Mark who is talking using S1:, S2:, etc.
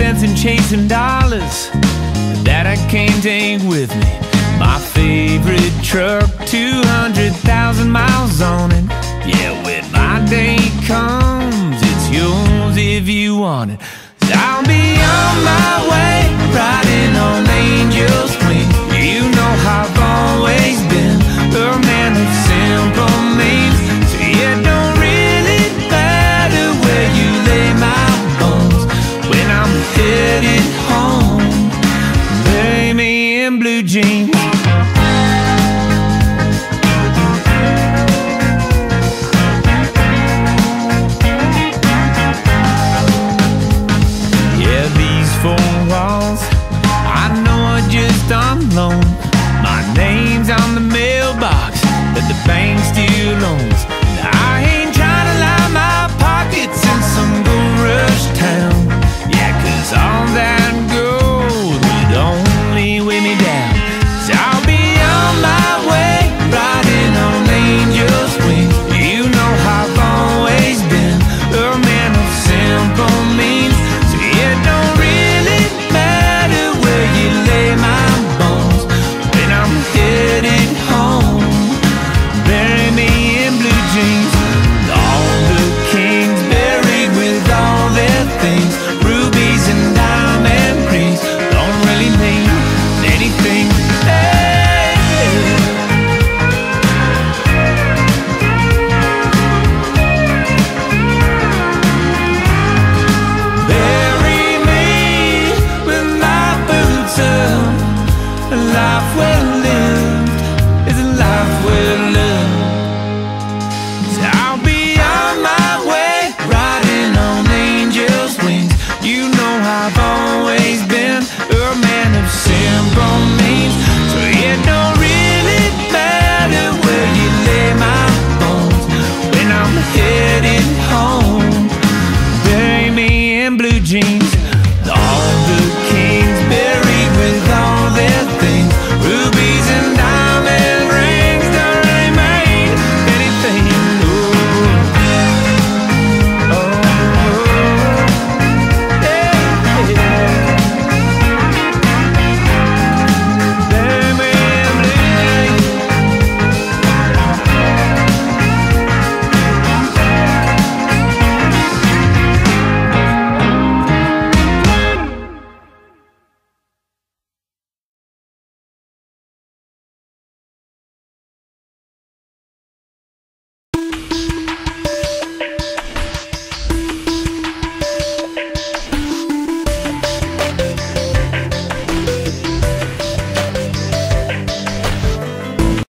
S1: sense in chasing dollars that I can't take with me. My favorite truck, 200,000 miles on it. Yeah, when my day comes, it's yours if you want it. 'Cause I'll be on my way, riding on angels